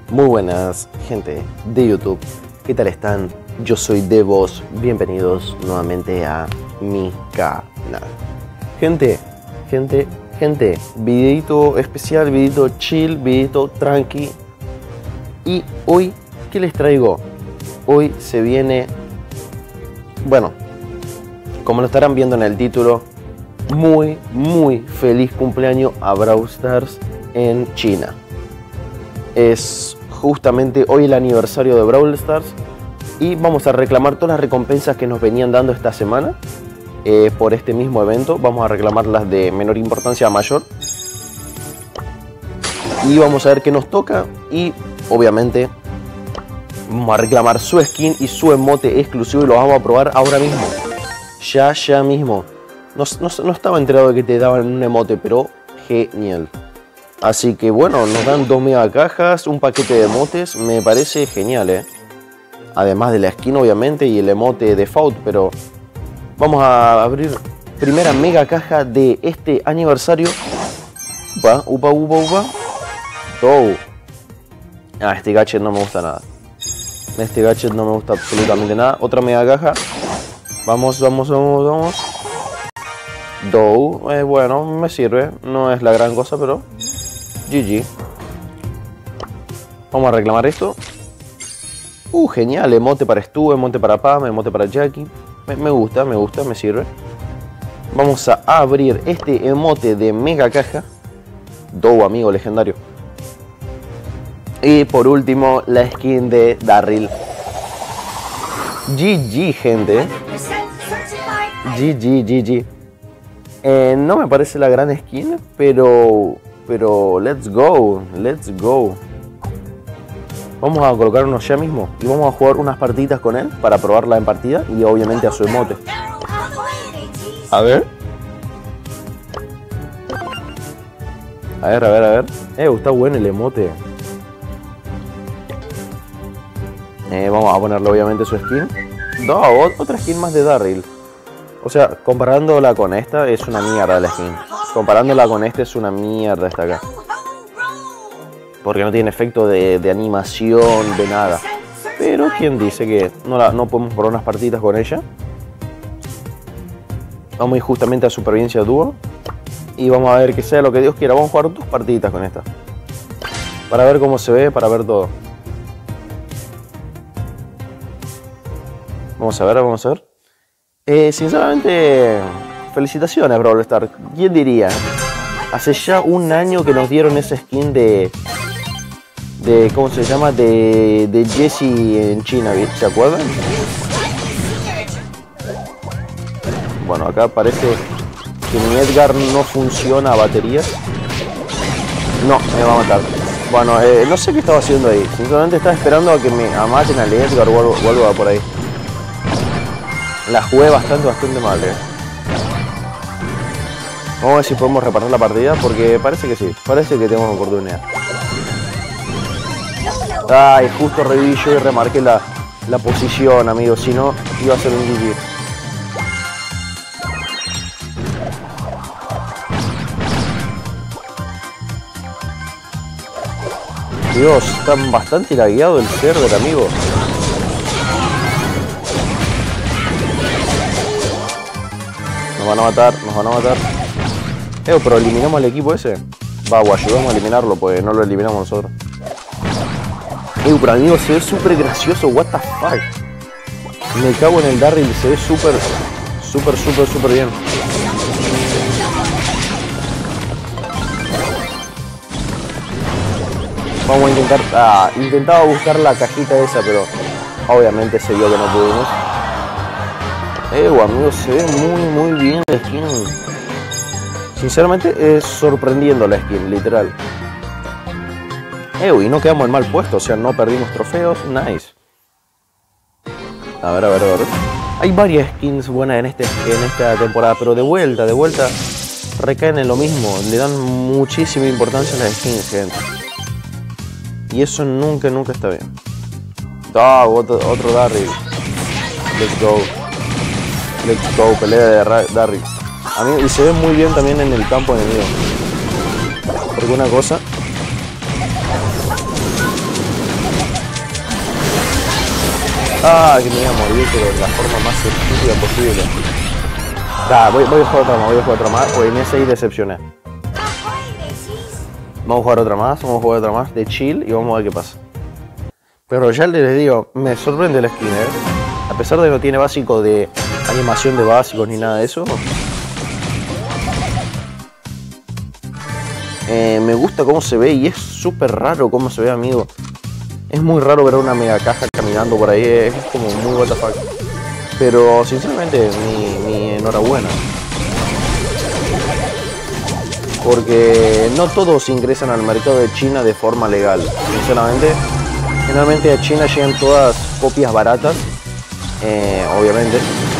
Muy buenas, gente de YouTube. ¿Qué tal están? Yo soy Devos. Bienvenidos nuevamente a mi canal. Gente. Videito especial, videito chill, videito tranqui. Y hoy, ¿qué les traigo? Hoy se viene... Bueno, como lo estarán viendo en el título, muy feliz cumpleaños a Brawl Stars en China. Es justamente hoy el aniversario de Brawl Stars y vamos a reclamar todas las recompensas que nos venían dando esta semana por este mismo evento. Vamos a reclamar las de menor importancia a mayor y vamos a ver qué nos toca y obviamente vamos a reclamar su skin y su emote exclusivo y lo vamos a probar ahora mismo, ya mismo. No estaba enterado de que te daban un emote, pero genial. Así que bueno, nos dan 2 mega cajas, un paquete de emotes, me parece genial, además de la skin obviamente y el emote default, pero vamos a abrir primera mega caja de este aniversario. Upa. Oh. Este gadget no me gusta nada. Este gadget no me gusta absolutamente nada. Otra mega caja. Vamos. Bueno, me sirve. No es la gran cosa, pero... GG. Vamos a reclamar esto. Genial. Emote para Stu, emote para Pam, emote para Jackie. Me gusta, me sirve. Vamos a abrir este emote de mega caja. Amigo legendario. Y por último, la skin de Darryl. GG, gente. GG. No me parece la gran skin, pero let's go. Vamos a colocarnos ya mismo y vamos a jugar unas partiditas con él para probarla en partida y obviamente a su emote. A ver. Está bueno el emote. Vamos a ponerle obviamente su skin. Otra skin más de Darryl. O sea, comparándola con esta es una mierda la skin. Comparándola con esta es una mierda esta acá. Porque no tiene efecto de animación, de nada. Pero ¿quién dice que no podemos probar unas partidas con ella? Vamos a ir justamente a supervivencia dúo. Y vamos a ver que sea lo que Dios quiera. Vamos a jugar 2 partiditas con esta. Para ver cómo se ve, para ver todo. Vamos a ver. Sinceramente, felicitaciones Brawl Stars. ¿Quién diría? Hace ya un año que nos dieron esa skin de ¿cómo se llama? De Jesse en China, ¿se acuerdan? Bueno, acá parece que mi Edgar no funciona a baterías. No, me va a matar. Bueno, no sé qué estaba haciendo ahí. Sinceramente estaba esperando a que me maten al Edgar o algo por ahí. La jugué bastante mal, Vamos a ver si podemos repartir la partida, porque parece que sí. Parece que tenemos oportunidad. Ay, justo reviví yo y remarqué la posición, amigos. Si no, iba a ser un GG. Dios, está bastante lagueado el server, amigo. Nos van a matar. Pero eliminamos al equipo ese. O ayudamos a eliminarlo, pues no lo eliminamos nosotros. Pero amigo, se ve súper gracioso, what the fuck. Me cago en el Darryl, se ve súper bien. Vamos a intentar... intentaba buscar la cajita esa, pero obviamente se vio que no pudimos. Amigo, se ve muy bien la skin. Sinceramente es sorprendiendo la skin, literal. Y no quedamos en mal puesto, o sea, no perdimos trofeos, nice. A ver. Hay varias skins buenas en esta temporada, pero de vuelta recaen en lo mismo. Le dan muchísima importancia a las skins, gente. Y eso nunca está bien. Otro Darryl. Let's go, pelea de Darryl. Y se ve muy bien también en el campo enemigo. Porque una cosa Ah, que me iba a morir, pero de la forma más estúpida posible. Voy a jugar otra más, pues en esa ahí decepcioné. Vamos a jugar otra más de chill y vamos a ver qué pasa. Pero ya les digo, me sorprende la skin, A pesar de que no tiene básico de animación de básicos ni nada de eso. Me gusta cómo se ve y es súper raro cómo se ve, amigo. Es muy raro ver una mega caja caminando por ahí, es como muy what the fuck. Pero sinceramente, mi enhorabuena. Porque no todos ingresan al mercado de China de forma legal. Sinceramente, generalmente a China llegan todas copias baratas, obviamente.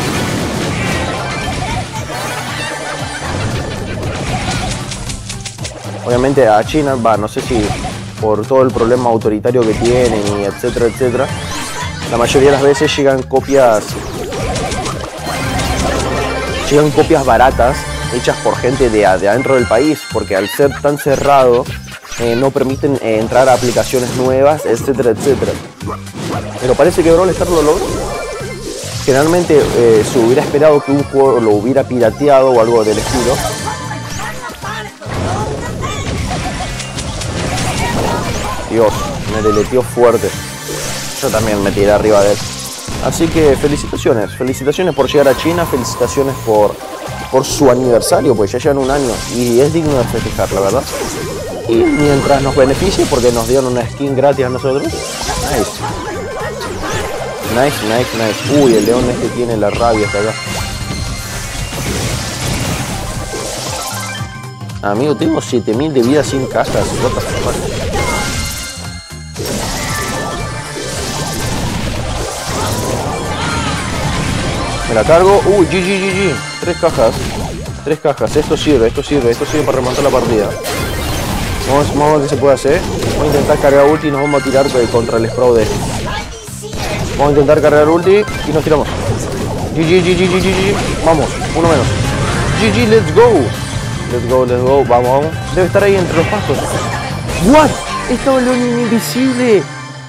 Obviamente a China, no sé si por todo el problema autoritario que tienen y etcétera, etcétera, la mayoría de las veces llegan copias baratas hechas por gente de adentro del país, porque al ser tan cerrado no permiten entrar a aplicaciones nuevas, etcétera, etcétera. Pero parece que Brawl Stars lo logró. Generalmente se hubiera esperado que un juego lo hubiera pirateado o algo del estilo. Dios, me deleteó fuerte. Yo también me tiré arriba de él. Así que felicitaciones por llegar a China, felicitaciones por su aniversario, pues ya llevan un año y es digno de festejar, la verdad. Y mientras nos beneficie, porque nos dieron una skin gratis a nosotros. Nice. Uy, el león este tiene la rabia hasta acá. Amigo, tengo 7000 de vida sin cajas. What the fuck? Me la cargo. Uy, GG. 3 cajas. Esto sirve para remontar la partida. Vamos a ver qué se puede hacer. Voy a intentar cargar ulti y nos vamos a tirar contra el Sprout de este. Vamos a intentar cargar ulti y nos tiramos. GG. Vamos, uno menos. GG, let's go. Vamos. Debe estar ahí entre los pasos. What? Estaba el león invisible.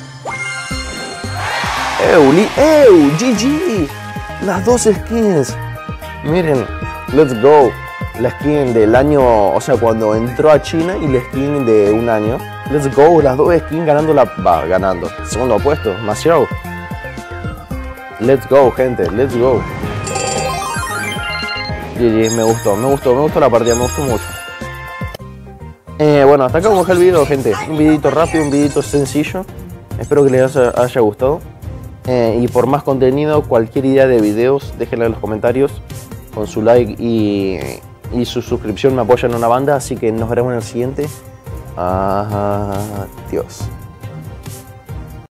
GG. Las dos skins. Miren, let's go. La skin del año, o sea, cuando entró a China y la skin de un año. Let's go, las dos skins ganando. Segundo puesto, demasiado. Let's go, gente, let's go. GG, me gustó la partida, me gustó mucho. Bueno, hasta acá vamos a dejar el video, gente. Un videito rápido, un videito sencillo. Espero que les haya gustado. Y por más contenido, cualquier idea de videos, déjenla en los comentarios. Con su like y su suscripción me apoyan en una banda. Así que nos veremos en el siguiente. Adiós.